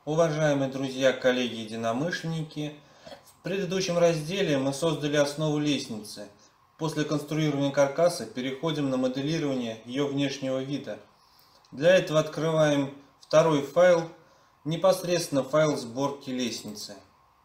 Уважаемые друзья, коллеги, единомышленники, в предыдущем разделе мы создали основу лестницы. После конструирования каркаса переходим на моделирование ее внешнего вида. Для этого открываем второй файл, непосредственно файл сборки лестницы.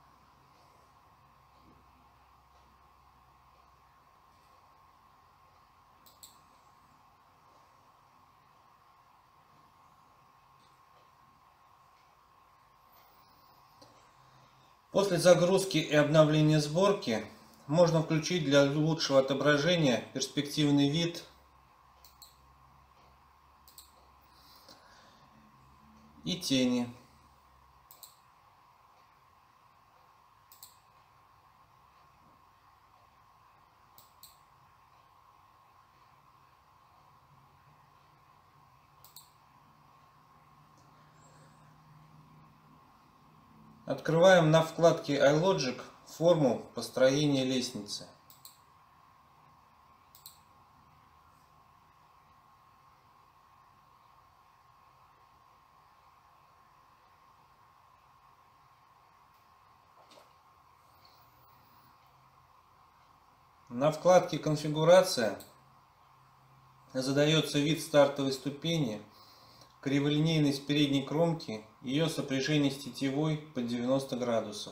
После загрузки и обновления сборки можно включить для лучшего отображения перспективный вид и тени. Открываем на вкладке iLogic форму построения лестницы. На вкладке «Конфигурация» задается вид стартовой ступени, криволинейность передней кромки, ее сопряжение с тетивой под 90 градусов,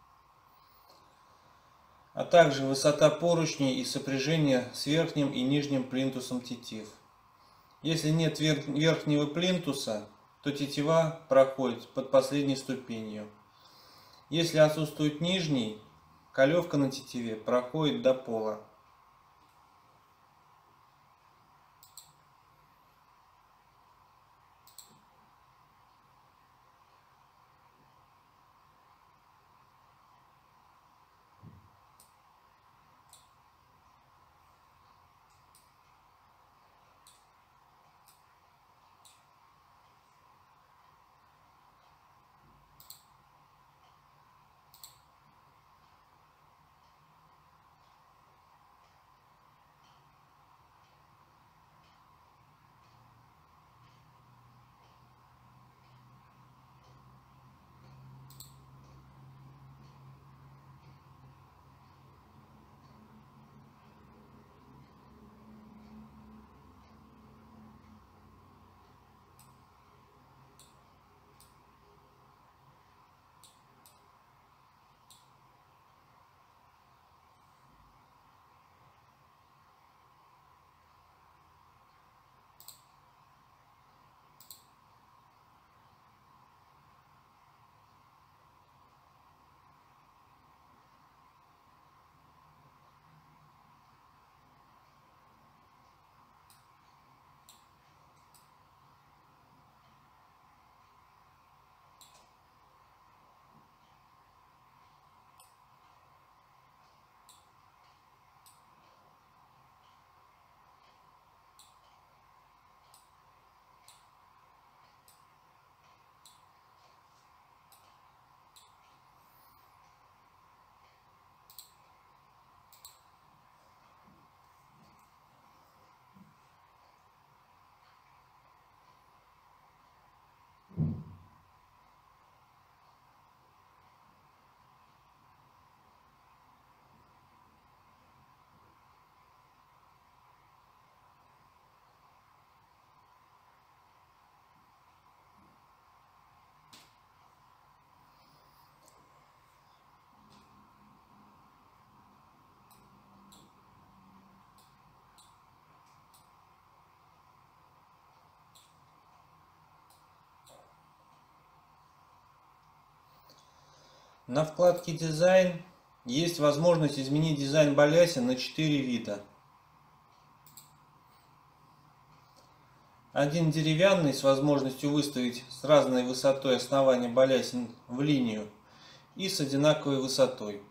а также высота поручней и сопряжение с верхним и нижним плинтусом тетив. Если нет верхнего плинтуса, то тетива проходит под последней ступенью. Если отсутствует нижний, колевка на тетиве проходит до пола. На вкладке «Дизайн» есть возможность изменить дизайн балясин на 4 вида. Один деревянный с возможностью выставить с разной высотой основания балясин в линию и с одинаковой высотой.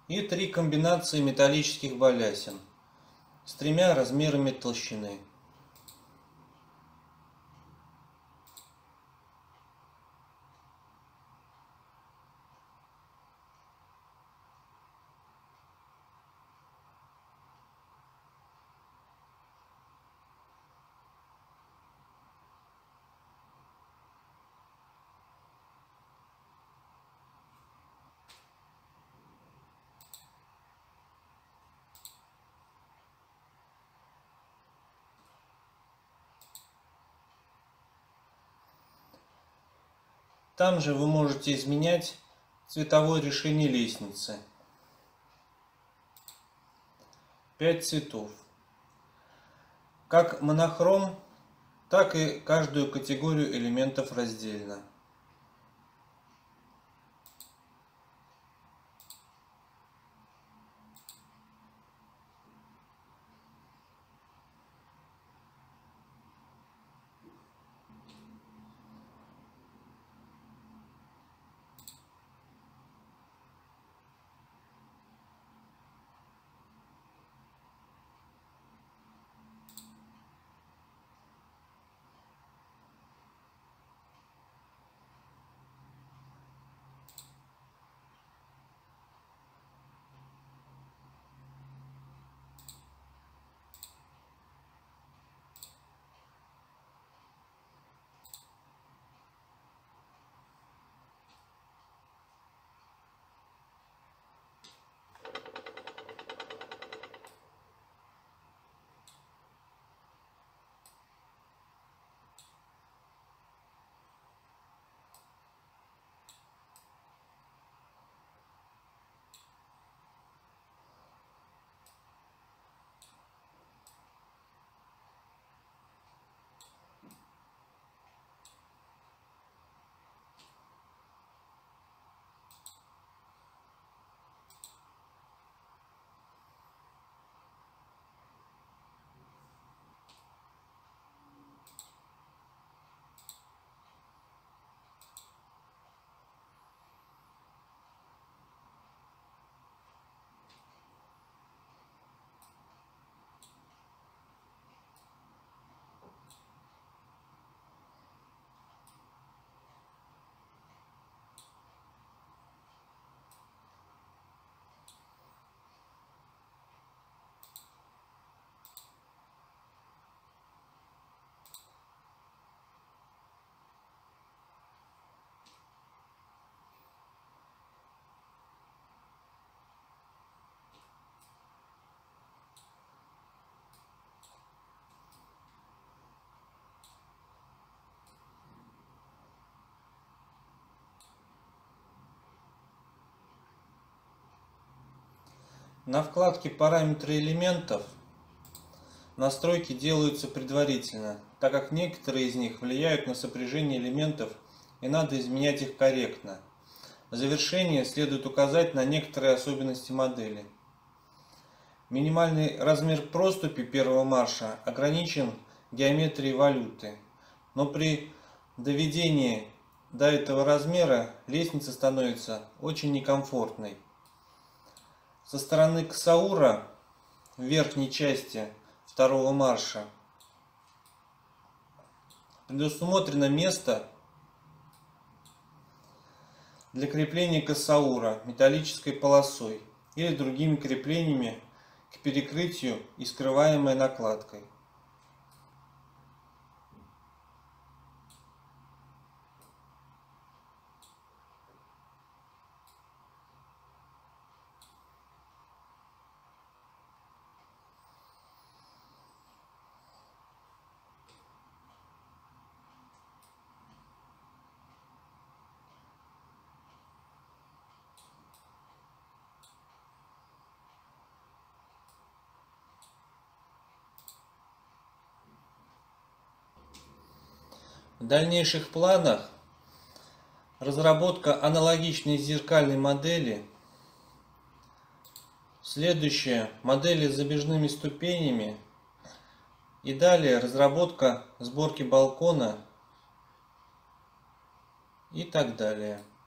и 3 комбинации металлических балясин с 3 размерами толщины. Там же вы можете изменять цветовое решение лестницы. 5 цветов. Как монохром, так и каждую категорию элементов раздельно. На вкладке «Параметры элементов» настройки делаются предварительно, так как некоторые из них влияют на сопряжение элементов и надо изменять их корректно. В завершение следует указать на некоторые особенности модели. Минимальный размер проступи первого марша ограничен геометрией валюты, но при доведении до этого размера лестница становится очень некомфортной. Со стороны ксаура в верхней части второго марша предусмотрено место для крепления ксаура металлической полосой или другими креплениями к перекрытию и скрываемой накладкой. В дальнейших планах разработка аналогичной зеркальной модели, следующая модели с забежными ступенями и далее разработка сборки балкона и так далее.